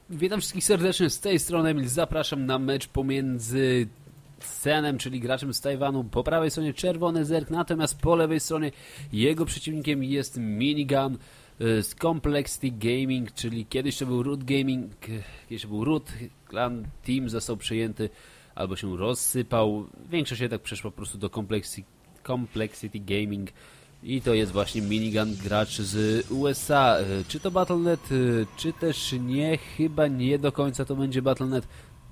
Witam wszystkich serdecznie, z tej strony Emil. Zapraszam na mecz pomiędzy Senem, czyli graczem z Tajwanu. Po prawej stronie czerwony zerk, natomiast po lewej stronie jego przeciwnikiem jest Minigun z Complexity Gaming, czyli kiedyś to był Root Gaming, kiedyś to był Root, Clan Team został przejęty albo się rozsypał. Większość jednak przeszła po prostu do Complexity Gaming. I to jest właśnie Minigun, gracz z USA. Czy to Battle.net, czy też nie? Chyba nie do końca to będzie Battle.net.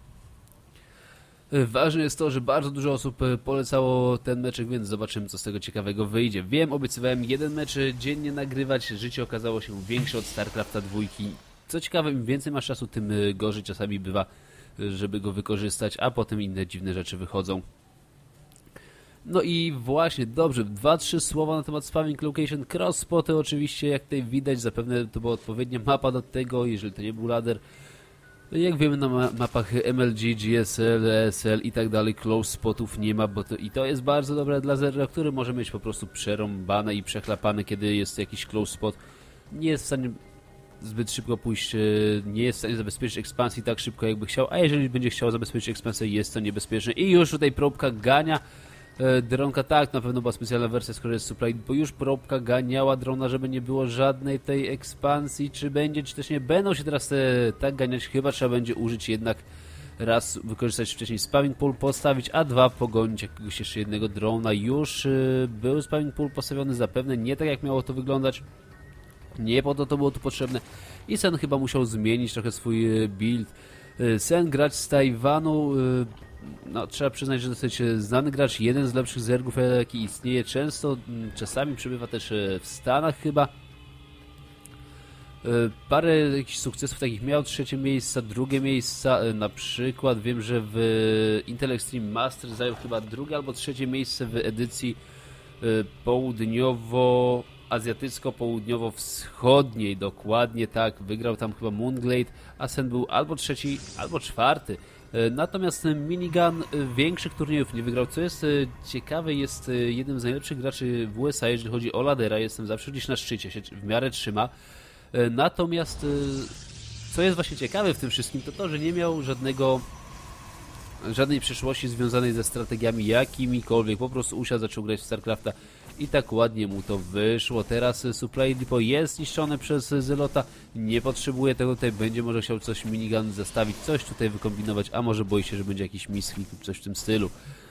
Ważne jest to, że bardzo dużo osób polecało ten meczek, więc zobaczymy, co z tego ciekawego wyjdzie. Wiem, obiecywałem jeden mecz dziennie nagrywać, życie okazało się większe od StarCrafta 2. Co ciekawe, im więcej masz czasu, tym gorzej czasami bywa, żeby go wykorzystać, a potem inne dziwne rzeczy wychodzą. No i właśnie, dobrze, 2-3 słowa na temat Spamming Location. Cross-spoty oczywiście, jak tutaj widać, zapewne to była odpowiednia mapa do tego, jeżeli to nie był ladder. Jak wiemy, na mapach MLG, GSL, ESL i tak dalej close spotów nie ma, i to jest bardzo dobre dla zerra, który może mieć po prostu przerąbane i przechlapane, kiedy jest jakiś close spot. Nie jest w stanie zbyt szybko pójść, nie jest w stanie zabezpieczyć ekspansji tak szybko, jakby chciał, a jeżeli będzie chciał zabezpieczyć ekspansję, jest to niebezpieczne. I już tutaj probka gania dronka, tak, na pewno była specjalna wersja, skoro jest supply, bo już probka ganiała drona, żeby nie było żadnej tej ekspansji, czy będzie, czy też nie będą się teraz tak ganiać, chyba trzeba będzie użyć jednak raz, wykorzystać wcześniej spamming pool, postawić, a dwa pogonić jakiegoś jeszcze jednego drona. Już był spamming pool postawiony, zapewne nie tak jak miało to wyglądać, nie po to było tu potrzebne i Sen chyba musiał zmienić trochę swój build. Sen, gracz z Tajwanu, no, trzeba przyznać, że dosyć znany gracz, jeden z lepszych zergów, jaki istnieje, często, czasami przebywa też w Stanach chyba. Parę jakichś sukcesów takich miał, trzecie miejsca, drugie miejsca, na przykład wiem, że w Intel Extreme Masters zajął chyba drugie albo trzecie miejsce w edycji azjatycko-południowo-wschodniej, dokładnie tak, wygrał tam chyba Moonglade, a Sen był albo trzeci, albo czwarty. Natomiast Minigun większych turniejów nie wygrał, co jest ciekawe, jest jednym z najlepszych graczy w USA, jeżeli chodzi o ladera, jestem zawsze gdzieś na szczycie, się w miarę trzyma. Natomiast co jest właśnie ciekawe w tym wszystkim, to to, że nie miał żadnej przeszłości związanej ze strategiami jakimikolwiek, po prostu usiadł, zaczął grać w StarCrafta i tak ładnie mu to wyszło. Teraz Supply Depot jest zniszczone przez Zelota, nie potrzebuje tego, tutaj będzie może chciał coś Minigun zestawić, coś tutaj wykombinować, a może boi się, że będzie jakiś misclick lub coś w tym stylu.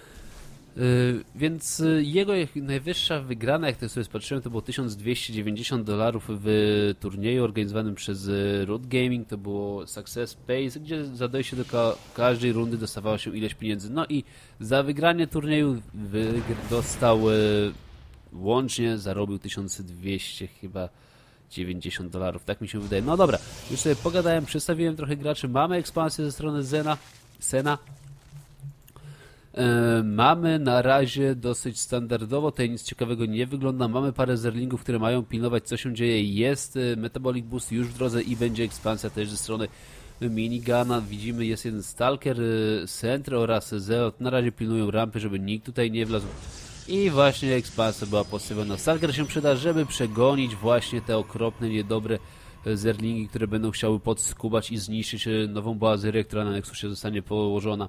Więc jego najwyższa wygrana, jak to sobie spatrzyłem, to było $1290 w turnieju organizowanym przez Root Gaming, to było Success Pace, gdzie za dojście do każdej rundy dostawało się ileś pieniędzy. No i za wygranie turnieju dostał łącznie, zarobił 1200 chyba $90, tak mi się wydaje. No dobra, już sobie pogadałem, przedstawiłem trochę graczy, mamy ekspansję ze strony Sena. Mamy na razie dosyć standardowo, tutaj nic ciekawego nie wygląda, mamy parę zerlingów, które mają pilnować, co się dzieje, jest Metabolic Boost już w drodze i będzie ekspansja też ze strony Miniguna. Widzimy, jest jeden Stalker, Center oraz Zealot, na razie pilnują rampy, żeby nikt tutaj nie wlazł i właśnie ekspansja była postawiona. Stalker się przyda, żeby przegonić właśnie te okropne, niedobre zerlingi, które będą chciały podskubać i zniszczyć nową bazyrię, która na Nexusie zostanie położona.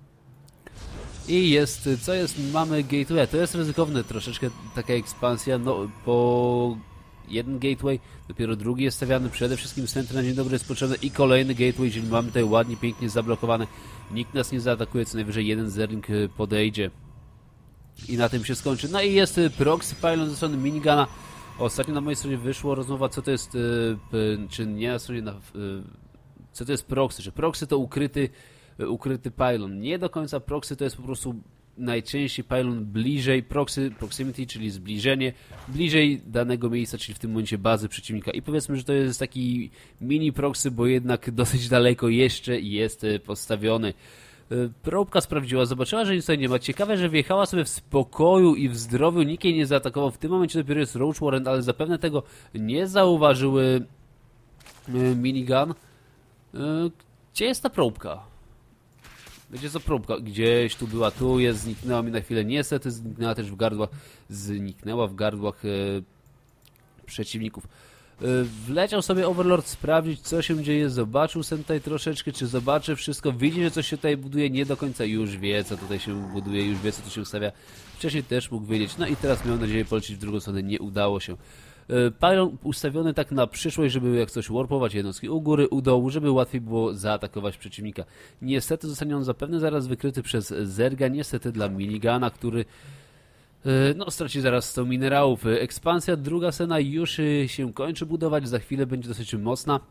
I jest, co jest, mamy gateway, to jest ryzykowne troszeczkę taka ekspansja, no po jeden gateway, dopiero drugi jest stawiany, przede wszystkim center na dzień dobry jest potrzebny i kolejny gateway, czyli mamy tutaj ładnie, pięknie zablokowane, nikt nas nie zaatakuje, co najwyżej jeden zerling podejdzie i na tym się skończy. No i jest proxy pylon ze strony Miniguna, ostatnio na mojej stronie wyszła rozmowa, co to jest, czy nie na stronie, co to jest proxy, że proxy to ukryty pylon. Nie do końca proxy to jest po prostu najczęściej pylon bliżej, proximity, czyli zbliżenie, bliżej danego miejsca, czyli w tym momencie bazy przeciwnika. I powiedzmy, że to jest taki mini proxy, bo jednak dosyć daleko jeszcze jest postawiony. Probka sprawdziła, zobaczyła, że nic tutaj nie ma. Ciekawe, że wjechała sobie w spokoju i w zdrowiu, nikt jej nie zaatakował. W tym momencie dopiero jest Roach Warren, ale zapewne tego nie zauważył Minigun. Gdzie jest ta probka? Gdzie co próbka? Gdzieś tu była, tu jest, zniknęła mi na chwilę. Niestety zniknęła też w gardłach, przeciwników. Wleciał sobie Overlord sprawdzić, co się dzieje, zobaczył sobie tutaj troszeczkę, czy zobaczy wszystko, widzi, że coś się tutaj buduje, nie do końca już wie, co tutaj się buduje, już wie, co tu się ustawia. Wcześniej też mógł wiedzieć, no i teraz miał nadzieję polecieć w drugą stronę, nie udało się. Pylon ustawiony tak na przyszłość, żeby jak coś warpować jednostki u góry, u dołu, żeby łatwiej było zaatakować przeciwnika. Niestety zostanie on zapewne zaraz wykryty przez Zerga, niestety dla minigana, który no, straci zaraz 100 minerałów. Ekspansja druga scena już się kończy budować, za chwilę będzie dosyć mocna.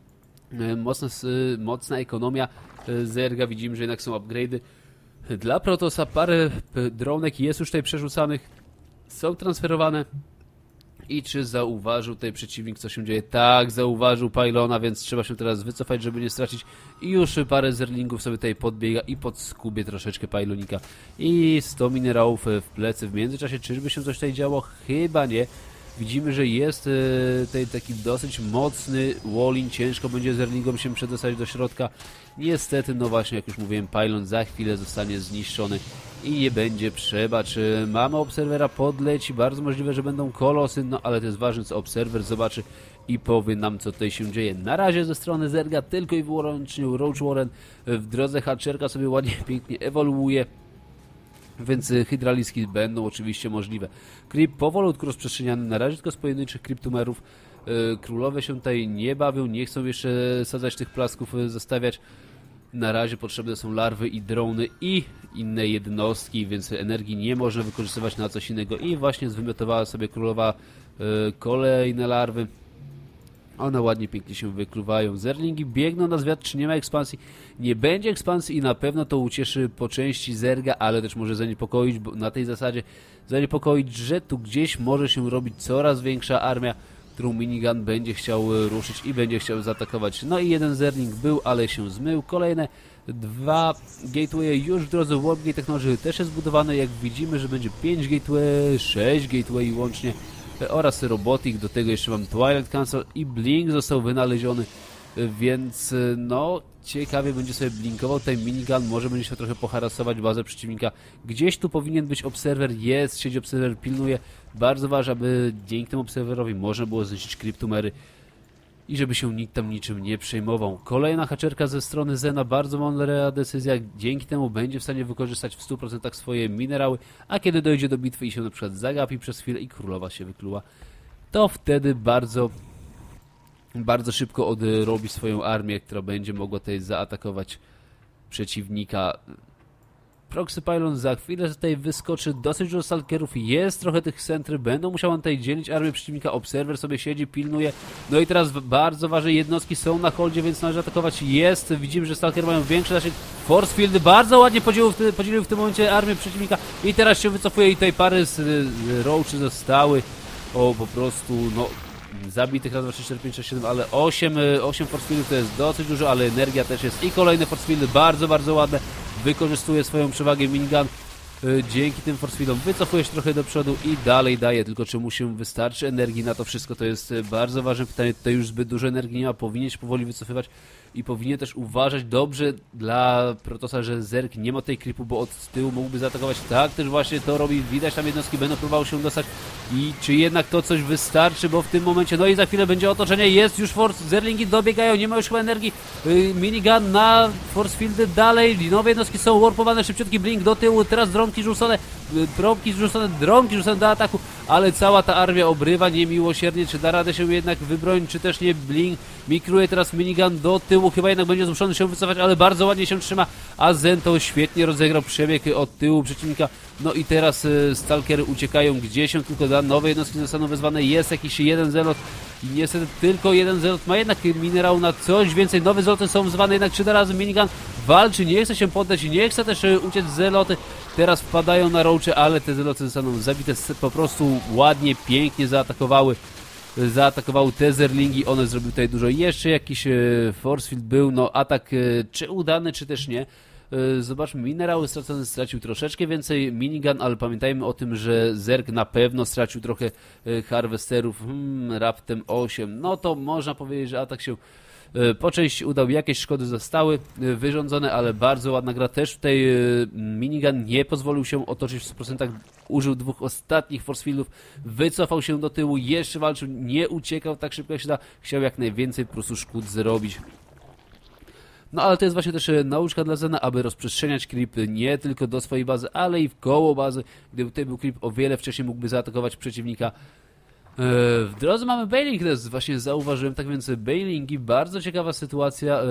Mocna ekonomia Zerga, widzimy, że jednak są upgrade'y. Dla Protosa parę dronek jest już tutaj przerzucanych, są transferowane. I czy zauważył tutaj przeciwnik, co się dzieje? Tak, zauważył Pylona, więc trzeba się teraz wycofać, żeby nie stracić. I już parę zerlingów sobie tutaj podbiega i podskubie troszeczkę Pylonika. I 100 minerałów w plecy. W międzyczasie czyżby się coś tutaj działo? Chyba nie. Widzimy, że jest tutaj taki dosyć mocny wall-in. Ciężko będzie zerlingom się przedostać do środka. Niestety, no właśnie, jak już mówiłem, Pylon za chwilę zostanie zniszczony i nie będzie przebacz. Mamy obserwera, podleci, bardzo możliwe, że będą kolosy, no ale to jest ważne, co obserwer zobaczy i powie nam, co tutaj się dzieje. Na razie ze strony Zerga tylko i wyłącznie Roach Warren w drodze Hatcherka sobie ładnie, pięknie ewoluuje. Więc hydraliski będą oczywiście możliwe. Creep powolutku rozprzestrzeniany, na razie tylko z pojedynczych kryptumerów. Królowe się tutaj nie bawią, nie chcą jeszcze sadzać tych plasków, zostawiać. Na razie potrzebne są larwy i drony i inne jednostki, więc energii nie można wykorzystywać na coś innego. I właśnie zwymiotowała sobie królowa kolejne larwy. One ładnie, pięknie się wykluwają. Zerlingi biegną na zwiat, czy nie ma ekspansji? Nie będzie ekspansji i na pewno to ucieszy po części Zerga, ale też może zaniepokoić, bo na tej zasadzie zaniepokoić, że tu gdzieś może się robić coraz większa armia, którą minigun będzie chciał ruszyć i będzie chciał zaatakować. No i jeden Zerling był, ale się zmył. Kolejne dwa gateway już w drodze. Warpgate Technology też jest zbudowany. Jak widzimy, że będzie 5 gateway, 6 gateway łącznie oraz Robotic. Do tego jeszcze mam Twilight Council i Blink został wynaleziony, więc no ciekawie będzie sobie blinkował. Tutaj minigun może będzie się trochę poharasować bazę przeciwnika. Gdzieś tu powinien być obserwer, jest, siedzi obserwer, pilnuje. Bardzo ważne, aby dzięki temu obserwerowi można było zniszczyć kryptumery i żeby się nikt tam niczym nie przejmował. Kolejna haczerka ze strony Zena, bardzo mądra decyzja, dzięki temu będzie w stanie wykorzystać w 100% swoje minerały, a kiedy dojdzie do bitwy i się na przykład zagapi przez chwilę i królowa się wykluła, to wtedy bardzo szybko odrobi swoją armię, która będzie mogła tutaj zaatakować przeciwnika. Proxy Pylon za chwilę tutaj wyskoczy, dosyć dużo stalkerów, jest trochę tych centry, będą musiały tutaj dzielić armię przeciwnika, obserwer sobie siedzi, pilnuje, no i teraz bardzo ważne jednostki są na holdzie, więc należy atakować, jest, widzimy, że stalker mają większy zasięg, force field bardzo ładnie podzielił w tym momencie armię przeciwnika i teraz się wycofuje i tutaj pary z roachy zostały, po prostu, no, zabitych raz, 2, 3, 4, 5, 6, 7, ale 8 force fieldów to jest dosyć dużo, ale energia też jest i kolejne force fieldy, bardzo, bardzo ładne. Wykorzystuje swoją przewagę minigun, dzięki tym force fieldom wycofuje się trochę do przodu i dalej daje, tylko czy mu się wystarczy energii na to wszystko, to jest bardzo ważne pytanie, tutaj już zbyt dużo energii nie ma, powinien się powoli wycofywać i powinien też uważać dobrze dla Protosa, że Zerg nie ma tej creepu, bo od tyłu mógłby zaatakować, tak też właśnie to robi, widać tam jednostki będą próbowały się dostać i czy jednak to coś wystarczy, bo w tym momencie, no i za chwilę będzie otoczenie, jest już force, Zerlingi dobiegają, nie ma już chyba energii, minigun na force fieldy dalej, nowe jednostki są warpowane, szybciutki blink do tyłu, teraz dronki rzucone do ataku, ale cała ta armia obrywa niemiłosiernie, czy da radę się jednak wybronić, czy też nie. Blink mikruje teraz minigun do tyłu, chyba jednak będzie zmuszony się wycofać, ale bardzo ładnie się trzyma, a Zen to świetnie rozegrał przebieg od tyłu przeciwnika, no i teraz stalkery uciekają, gdzie się tylko da, nowe jednostki zostaną wezwane, jest jakiś jeden zelot i niestety tylko jeden zelot ma jednak minerał na coś więcej, nowe zeloty są wzywane, jednak 3 razy minigun walczy, nie chce się poddać, nie chce też uciec zeloty, teraz wpadają na roache, ale te zeloty zostaną zabite, po prostu ładnie, pięknie zaatakowały te zerlingi, one zrobiły tutaj dużo, jeszcze jakiś force field był, no atak czy udany, czy też nie. Zobaczmy, minerały stracone, stracił troszeczkę więcej minigun, ale pamiętajmy o tym, że Zerg na pewno stracił trochę harvesterów, raptem 8, no to można powiedzieć, że atak się Po części udał, jakieś szkody zostały wyrządzone, ale bardzo ładna gra. Też tutaj minigun nie pozwolił się otoczyć w 100%, użył 2 ostatnich force fieldów, wycofał się do tyłu, jeszcze walczył, nie uciekał tak szybko jak się da, chciał jak najwięcej po prostu szkód zrobić. No ale to jest właśnie też nauczka dla Zena, aby rozprzestrzeniać creep nie tylko do swojej bazy, ale i w koło bazy. Gdyby tutaj był creep, o wiele wcześniej mógłby zaatakować przeciwnika. W drodze mamy bailing, to właśnie zauważyłem, tak więc bailingi, bardzo ciekawa sytuacja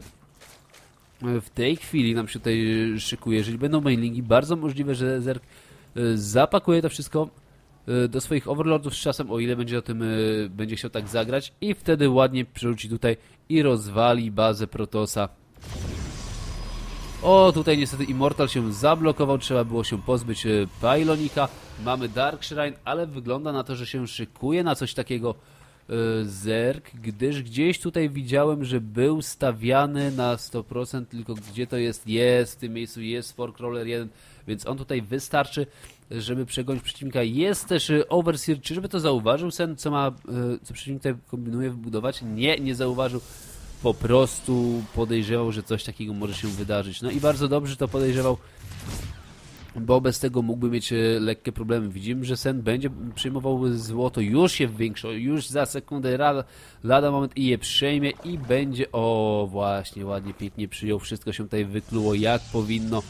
w tej chwili nam się tutaj szykuje. Jeżeli będą bailingi, bardzo możliwe, że Zerg zapakuje to wszystko do swoich overlordów z czasem, o ile będzie o tym będzie chciał tak zagrać, i wtedy ładnie przerzuci tutaj i rozwali bazę Protosa. O, tutaj niestety Immortal się zablokował, trzeba było się pozbyć Pylonika. Mamy Dark Shrine, ale wygląda na to, że się szykuje na coś takiego Zerg, gdyż gdzieś tutaj widziałem, że był stawiany na 100%, tylko gdzie to jest? Jest, w tym miejscu jest Sporcrawler 1, więc on tutaj wystarczy, żeby przegonić przeciwnika. Jest też Overseer, czy żeby to zauważył Sen, co przeciwnik tutaj kombinuje wybudować? Nie, nie zauważył. Po prostu podejrzewał, że coś takiego może się wydarzyć. No i bardzo dobrze to podejrzewał, bo bez tego mógłby mieć lekkie problemy. Widzimy, że Sen będzie przyjmował złoto, już je już za sekundę, lada moment i je przejmie i będzie, o właśnie, ładnie, pięknie przyjął, wszystko się tutaj wykluło jak powinno.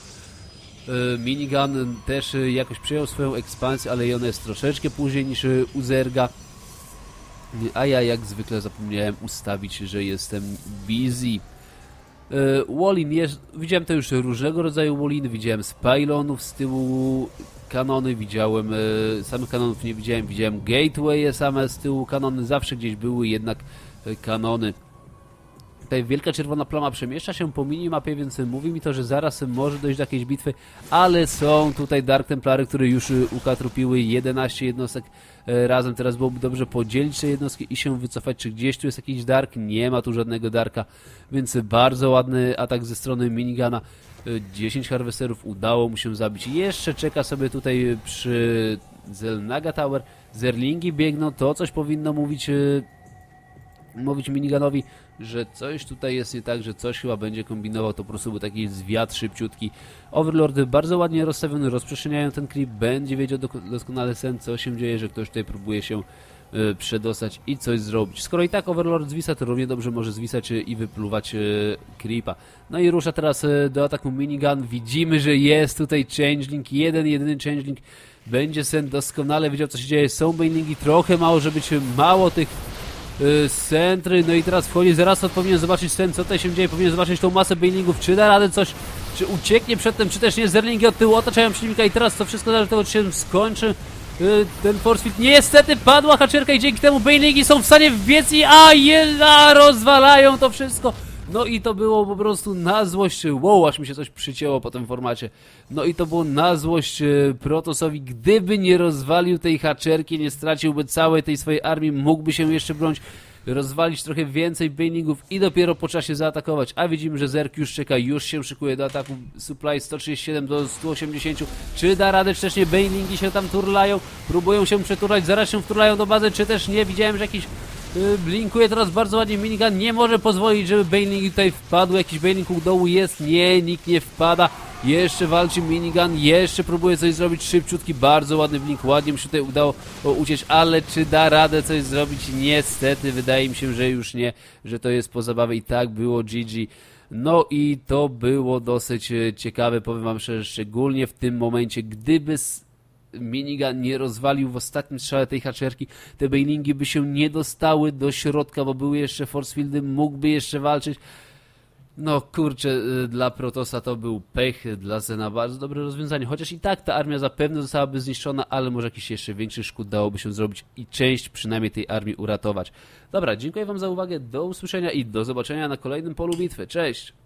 Minigun też jakoś przejął swoją ekspansję, ale ona jest troszeczkę później niż u Zerga. A ja jak zwykle zapomniałem ustawić, że jestem busy. Wallin jest, widziałem to już różnego rodzaju Walliny, widziałem z pylonów z tyłu kanony, widziałem samych kanonów nie widziałem, widziałem gateway same z tyłu kanony, zawsze gdzieś były jednak kanony. Tutaj wielka czerwona plama przemieszcza się po minimapie, więc mówi mi to, że zaraz może dojść do jakiejś bitwy, ale są tutaj Dark Templary, które już ukatrupiły 11 jednostek razem. Teraz byłoby dobrze podzielić te jednostki i się wycofać. Czy gdzieś tu jest jakiś Dark? Nie ma tu żadnego Darka, więc bardzo ładny atak ze strony minigana. 10 harvesterów udało mu się zabić. Jeszcze czeka sobie tutaj przy Zelnaga Tower. Zerlingi biegną, to coś powinno mówić miniganowi, że coś tutaj jest nie tak, że coś chyba będzie kombinował, to po prostu był taki zwiat szybciutki. Overlordy bardzo ładnie rozstawione, rozprzestrzeniają ten creep, będzie wiedział doskonale Sen, co się dzieje, że ktoś tutaj próbuje się przedostać i coś zrobić. Skoro i tak Overlord zwisa, to równie dobrze może zwisać i wypluwać creepa. No i rusza teraz do ataku minigun. Widzimy, że jest tutaj changeling, jedyny changeling. Będzie Sen doskonale wiedział, co się dzieje. Są bailingi, trochę mało, żeby być mało tych centry, no i teraz wchodzi, zaraz powinien zobaczyć ten, co tutaj się dzieje, powinien zobaczyć tą masę bailingów, czy da radę coś, czy ucieknie przed tym, czy też nie. Zerlingi od tyłu otaczają przeciwnika i teraz to wszystko zależy od tego, czy się skończy ten force field. Niestety padła haczerka i dzięki temu bailingi są w stanie wbiec i rozwalają to wszystko. No i to było po prostu na złość, wow, aż mi się coś przycięło po tym formacie. No i to było na złość Protosowi, gdyby nie rozwalił tej haczerki, nie straciłby całej tej swojej armii, mógłby się jeszcze bronić, rozwalić trochę więcej bailingów i dopiero po czasie zaatakować. A widzimy, że Zerg już czeka, już się szykuje do ataku. Supply 137 do 180. Czy da radę, czy też nie? Bailingi się tam turlają, próbują się przeturlać, zaraz się wturlają do bazy, czy też nie? Widziałem, że jakiś blinkuje teraz bardzo ładnie minigun, nie może pozwolić, żeby bailing tutaj wpadł, jakiś bailing u dołu jest, nie, nikt nie wpada, jeszcze walczy minigun, jeszcze próbuje coś zrobić, szybciutki, bardzo ładny blink, ładnie mi się tutaj udało uciec, ale czy da radę coś zrobić? Niestety, wydaje mi się, że już nie, że to jest po zabawie i tak było GG. No i to było dosyć ciekawe, powiem wam szczerze, szczególnie w tym momencie, gdyby minigun nie rozwalił w ostatnim strzale tej haczerki, te bailingi by się nie dostały do środka, bo były jeszcze force fieldy, mógłby jeszcze walczyć. No kurczę, dla Protosa to był pech, dla Zena bardzo dobre rozwiązanie, chociaż i tak ta armia zapewne zostałaby zniszczona, ale może jakiś jeszcze większy szkód dałoby się zrobić i część przynajmniej tej armii uratować. Dobra, dziękuję wam za uwagę, do usłyszenia i do zobaczenia na kolejnym polu bitwy. Cześć!